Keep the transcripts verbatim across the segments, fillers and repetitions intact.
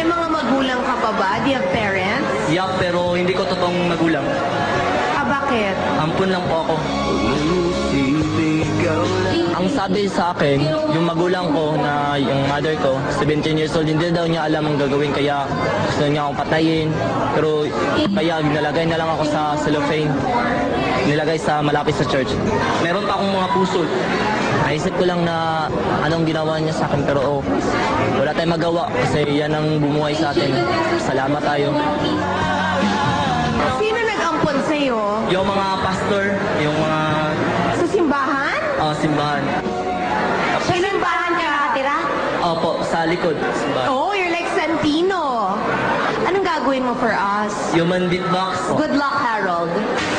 mga magulang ka pa ba? Do you have parents? Yeah, pero hindi ko totoong magulang. Ah, bakit? Ampun lang po ako. Ang sabi sa akin, yung magulang ko na yung mother ko, seventeen years old, hindi daw niya alam ang gagawin kaya gusto niya akong patayin. Pero kaya nilagay na lang ako sa cellophane, nilagay sa malapit sa church. Meron pa akong mga puso. Naisip ko lang na anong ginawa niya sa akin pero oh, wala tayong magawa kasi yan ang bumuhay sa atin. Salamat tayo. Sino nag-ampon sa'yo? Yung mga pastor, yung mga Sa simbahan? uh, simbahan. Sa simbahan ka nakatira? Opo, sa likod. Simbahan. Oh, you're like Santino. Anong gagawin mo for us? Human beatbox. Good luck, Harold.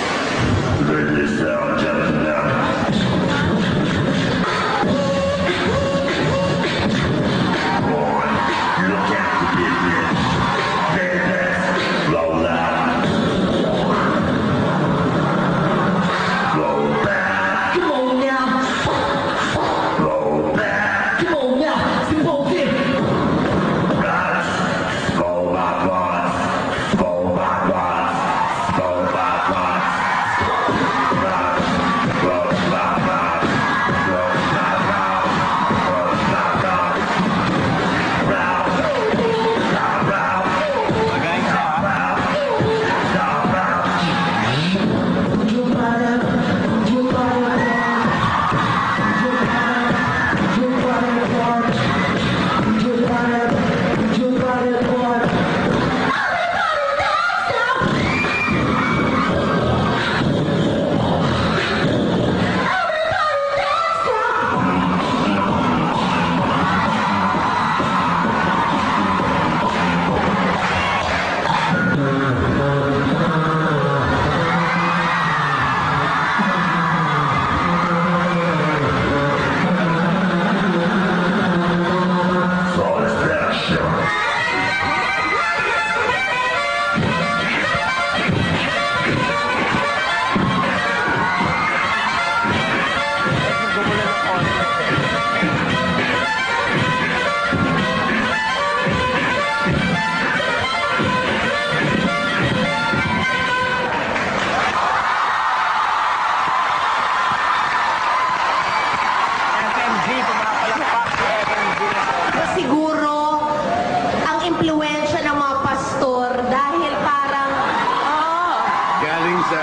Siguro, ang impluensya ng mga pastor dahil parang, oh, Galing sa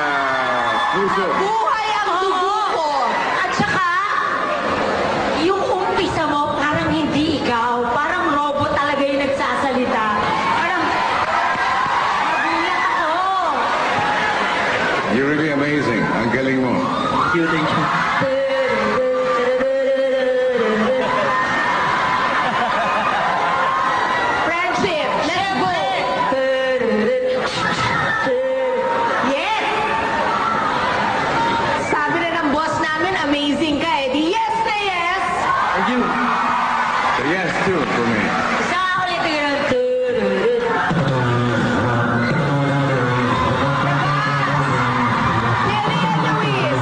puso. buhay ang dugo ko. At saka, yung umpisa mo, parang hindi ikaw. Parang robot talaga yung nagsasalita. Parang, nagulat ako. You're really amazing. Ang galing mo. Thank you, thank you. Friendship, let's go. Yes! Sabi na ng boss namin, amazing ka eh. Di yes na yes! Thank you. So yes, too, for me. Sa ulit yung Nelly and Luis!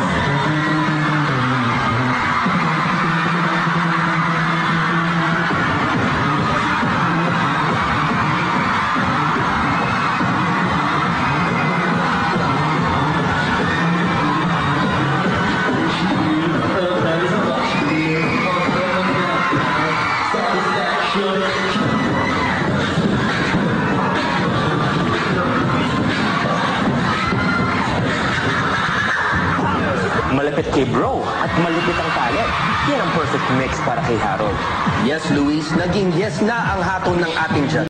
Malapit kay bro at malupit ang talent. Yan ang perfect mix para kay Harold. Yes, Luis, naging yes na ang hatol ng ating judge.